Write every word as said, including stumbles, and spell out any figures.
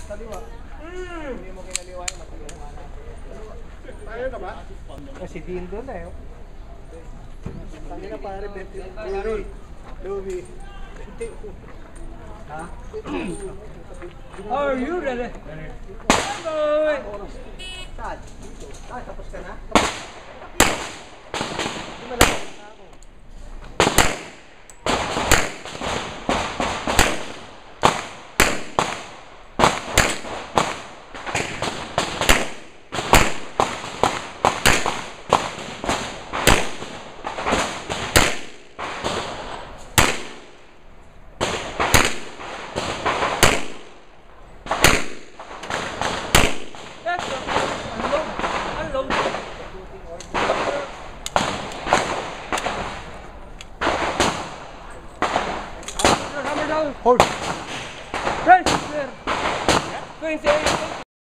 Kaliwa. Mm. Hindi mo kinaliwain, matulungan natin. Ayaw ka ba? Kasi din doon na eh. Tangin na pare, Louie. Louie. Ha? Are you ready? Boy! Saan? Ah, tapos ka na? Hindi malapit na ako. Hold. Right there. twenty-eight.